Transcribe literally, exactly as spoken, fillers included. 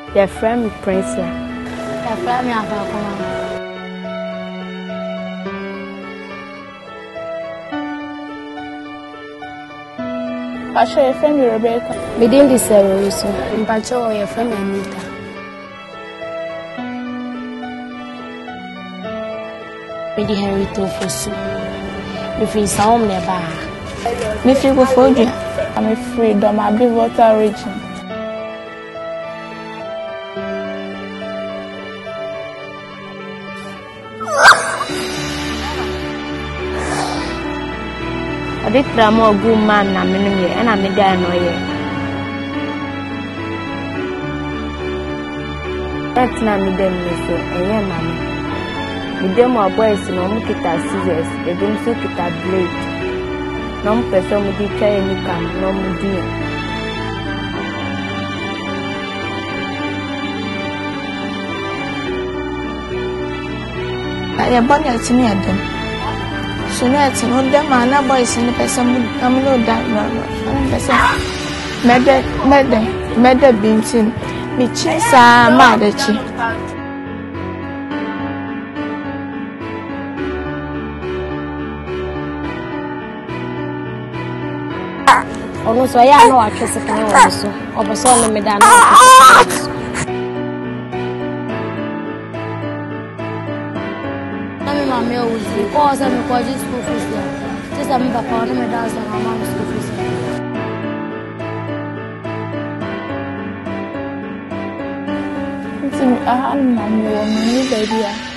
Your friend Prince. Your friend me Afakoma. Pastor, your friend Rebecca. Within this area, so in Pacho, your friend Anita. With Henry Tofusu. If he's home nearby, if you go for you, I'm a freedom, I'll be water region. I did more good man, I'm in here, and I'm a guy no here. That's not me, them, so I am mammy. With them, our boys, no mukita scissors, they don't suit it a blade. No person would try any can, no mudia. I am born at me at them. So that's no them and boys in the person I'm no that Mede, Mede, Mede Bintin, Michisa, Madachi. Oh, so I know I kiss a can also, or a son, Madame. My meal was because I'm a gorgeous school fees. Just I'm a partner, my dad's and my mom's school fees. I have my baby.